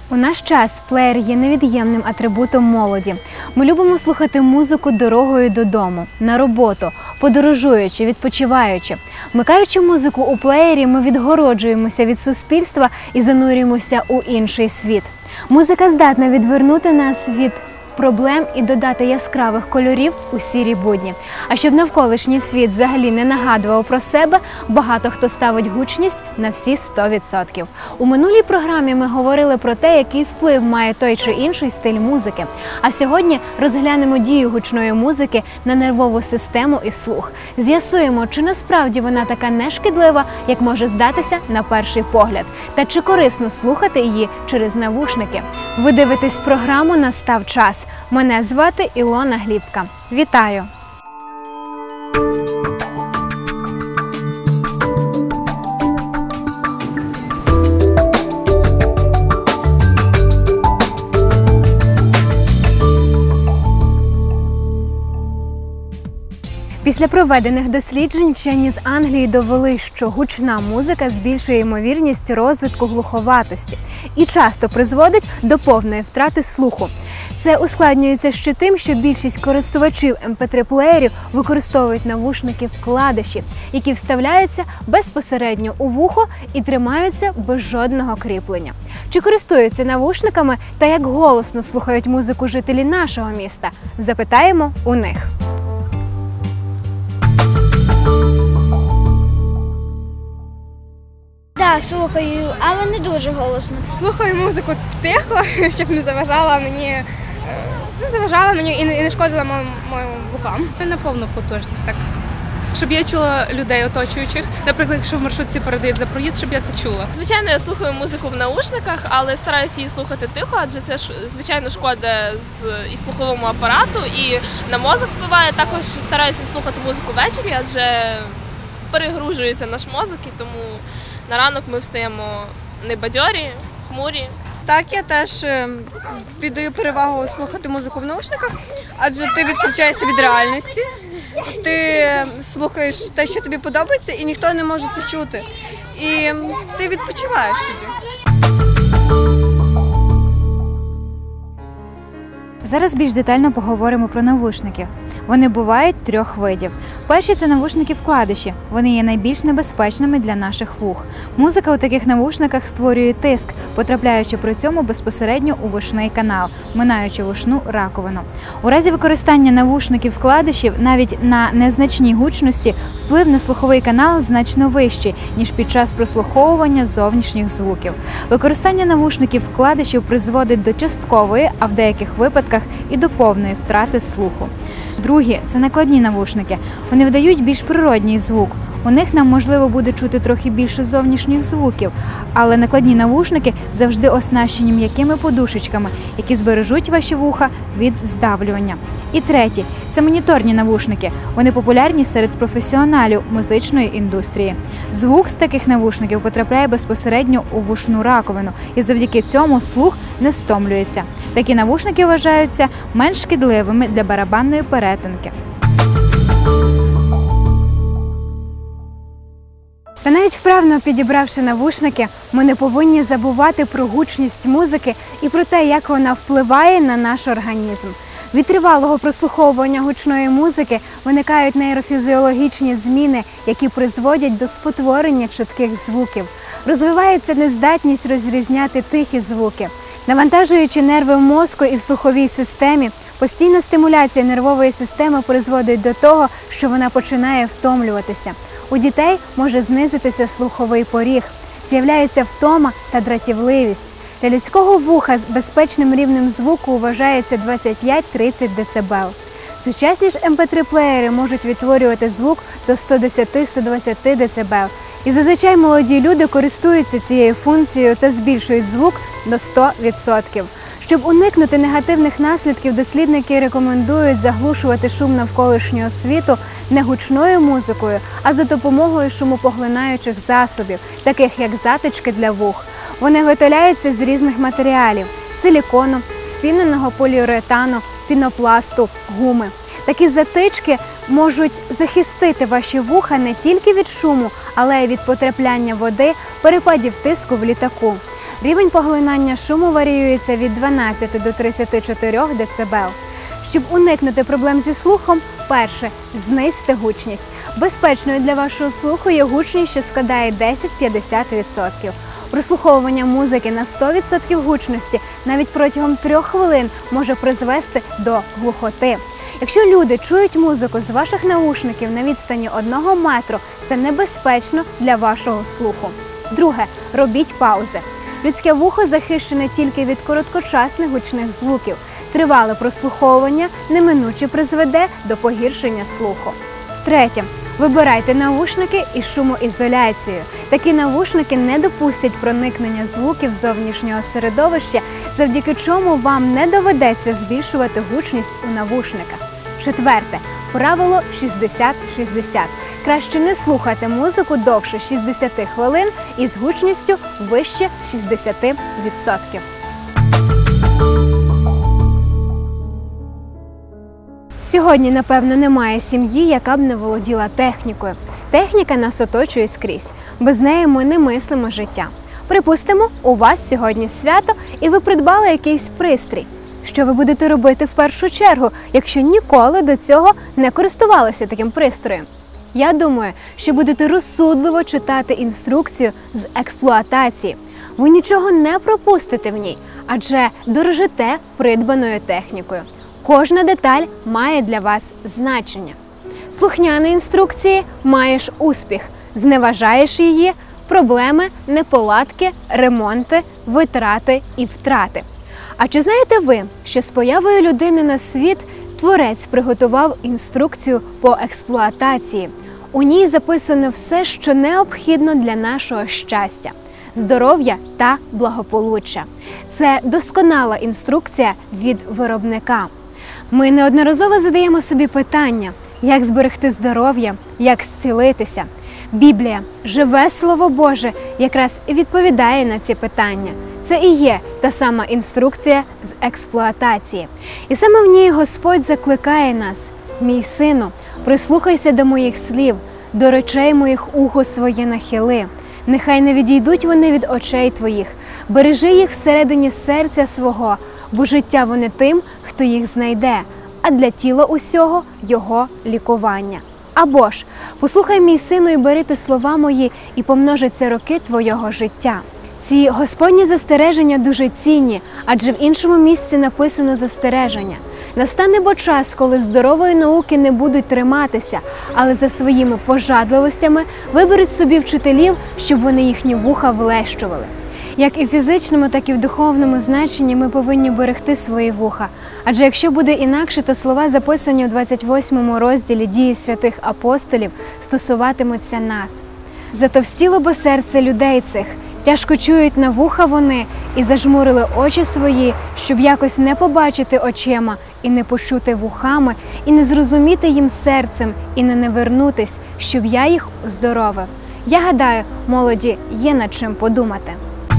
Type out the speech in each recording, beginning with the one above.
У наш час плеєр є невід'ємним атрибутом молоді. Ми любимо слухати музику дорогою додому, на роботу, подорожуючи, відпочиваючи. Вмикаючи музику у плеєрі, ми відгороджуємося від суспільства і занурюємося у інший світ. Музика здатна відвернути нас від проблем і додати яскравих кольорів у сірі будні. А щоб навколишній світ взагалі не нагадував про себе, багато хто ставить гучність на всі 100%. У минулій програмі ми говорили про те, який вплив має той чи інший стиль музики. А сьогодні розглянемо дію гучної музики на нервову систему і слух. З'ясуємо, чи насправді вона така нешкідлива, як може здатися на перший погляд, та чи корисно слухати її через навушники. Ви дивитесь програму «Настав час». Мене звати Ілона Глібка. Вітаю! Після проведених досліджень вчені з Англії довели, що гучна музика збільшує ймовірність розвитку глуховатості і часто призводить до повної втрати слуху. Це ускладнюється ще тим, що більшість користувачів MP3-плеєрів використовують навушники-вкладиші, які вставляються безпосередньо у вухо і тримаються без жодного кріплення. Чи користуються навушниками та як голосно слухають музику жителі нашого міста? Запитаємо у них. Так, слухаю, але не дуже голосно. Слухаю музику тихо, щоб не заважала мені і не шкодила моїм вухам. На повну потужність, так. Щоб я чула людей оточуючих. Наприклад, якщо в маршрутці передають за проїзд, щоб я це чула. Звичайно, я слухаю музику в наушниках, але стараюся її слухати тихо, адже це, звичайно, шкода і слуховому апарату, і на мозок впливає. Також стараюся не слухати музику ввечері, адже перегружується наш мозок, і тому на ранок ми встаємо небадьорі, хмурі. Так, я теж віддаю перевагу слухати музику в наушниках, адже ти відключаєшся від реальності, ти слухаєш те, що тобі подобається, і ніхто не може це чути. І ти відпочиваєш тоді. Зараз більш детально поговоримо про навушники. Вони бувають трьох видів. Перші – це навушники-вкладиші. Вони є найбільш небезпечними для наших вух. Музика у таких навушниках створює тиск, потрапляючи при цьому безпосередньо у вушний канал, минаючи вушну раковину. У разі використання навушників-вкладишів навіть на незначній гучності вплив на слуховий канал значно вищий, ніж під час прослуховування зовнішніх звуків. Використання навушників-вкладишів призводить до часткової, а в деяких випадках і до повної втрати слуху. Другі – це накладні навушники. Вони видають більш природній звук. У них нам можливо буде чути трохи більше зовнішніх звуків, але накладні навушники завжди оснащені м'якими подушечками, які збережуть ваші вуха від здавлювання. І треті – це моніторні навушники. Вони популярні серед професіоналів музичної індустрії. Звук з таких навушників потрапляє безпосередньо у вушну раковину, і завдяки цьому слух не стомлюється. Такі навушники вважаються менш шкідливими для барабанної перетинки. Та навіть вправно підібравши навушники, ми не повинні забувати про гучність музики і про те, як вона впливає на наш організм. Від тривалого прослуховування гучної музики виникають нейрофізіологічні зміни, які призводять до спотворення чітких звуків. Розвивається нездатність розрізняти тихі звуки. Навантажуючи нерви в мозку і в слуховій системі, постійна стимуляція нервової системи призводить до того, що вона починає втомлюватися. У дітей може знизитися слуховий поріг, з'являється втома та дратівливість. Для людського вуха з безпечним рівнем звуку вважається 25-30 дБ. Сучасні ж MP3-плеєри можуть відтворювати звук до 110-120 дБ. І зазвичай молоді люди користуються цією функцією та збільшують звук до 100%. Щоб уникнути негативних наслідків, дослідники рекомендують заглушувати шум навколишнього світу не гучною музикою, а за допомогою шумопоглинаючих засобів, таких як затички для вух. Вони виготовляються з різних матеріалів – силікону, спіненого поліуретану, пінопласту, гуми. Такі затички можуть захистити ваші вуха не тільки від шуму, але й від потрапляння води, перепадів тиску в літаку. Рівень поглинання шуму варіюється від 12 до 34 дБ. Щоб уникнути проблем зі слухом, перше – знизьте гучність. Безпечною для вашого слуху є гучність, що складає 10-50%. Прослуховування музики на 100% гучності навіть протягом 3 хвилин може призвести до глухоти. Якщо люди чують музику з ваших навушників на відстані 1 метру, це небезпечно для вашого слуху. Друге – робіть паузи. Людське вухо захищене тільки від короткочасних гучних звуків. Тривале прослуховування неминуче призведе до погіршення слуху. Третє. Вибирайте навушники із шумоізоляцією. Такі навушники не допустять проникнення звуків зовнішнього середовища, завдяки чому вам не доведеться збільшувати гучність у навушниках. Четверте. Правило 60-60. Краще не слухати музику довше 60 хвилин із гучністю вище 60%. Сьогодні, напевно, немає сім'ї, яка б не володіла технікою. Техніка нас оточує скрізь. Без неї ми не мислимо життя. Припустимо, у вас сьогодні свято і ви придбали якийсь пристрій. Що ви будете робити в першу чергу, якщо ніколи до цього не користувалися таким пристроєм? Я думаю, що будете розсудливо читати інструкцію з експлуатації. Ви нічого не пропустите в ній, адже дорожите придбаною технікою. Кожна деталь має для вас значення. Слухняні інструкції – маєш успіх, зневажаєш її – проблеми, неполадки, ремонти, витрати і втрати. А чи знаєте ви, що з появою людини на світ Творець приготував інструкцію по експлуатації? У ній записано все, що необхідно для нашого щастя, здоров'я та благополуччя. Це досконала інструкція від виробника. Ми неодноразово задаємо собі питання, як зберегти здоров'я, як зцілитися. Біблія, живе Слово Боже, якраз і відповідає на ці питання. Це і є та сама інструкція з експлуатації. І саме в ній Господь закликає нас: «Мій сину, прислухайся до моїх слів, до речей моїх ухо своє нахили. Нехай не відійдуть вони від очей твоїх, бережи їх всередині серця свого, бо життя вони тим, хто їх знайде, а для тіла усього його лікування». Або ж «Послухай, мій сину, і бери ти слова мої, і помножаться роки твого життя». Ці Господні застереження дуже цінні, адже в іншому місці написано застереження. Настане бо час, коли здорової науки не будуть триматися, але за своїми пожадливостями виберуть собі вчителів, щоб вони їхні вуха влещували. Як і в фізичному, так і в духовному значенні ми повинні берегти свої вуха. Адже якщо буде інакше, то слова, записані у 28 розділі «Дії святих апостолів», стосуватимуться нас. «Затовстіло бо серце людей цих, тяжко чують на вуха вони, і зажмурили очі свої, щоб якось не побачити очима, і не почути вухами, і не зрозуміти їм серцем, і не вернутись, щоб я їх оздоровив». Я гадаю, молоді є над чим подумати.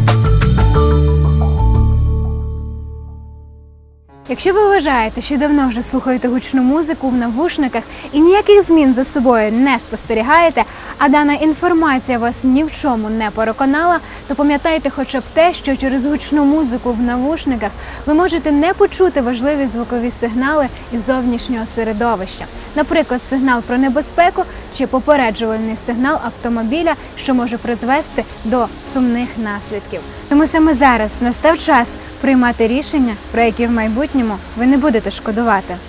Якщо ви вважаєте, що давно вже слухаєте гучну музику в навушниках і ніяких змін за собою не спостерігаєте, а дана інформація вас ні в чому не переконала, то пам'ятайте хоча б те, що через гучну музику в навушниках ви можете не почути важливі звукові сигнали із зовнішнього середовища. Наприклад, сигнал про небезпеку чи попереджувальний сигнал автомобіля, що може призвести до сумних наслідків. Тому саме зараз настав час приймати рішення, про які в майбутньому ви не будете шкодувати.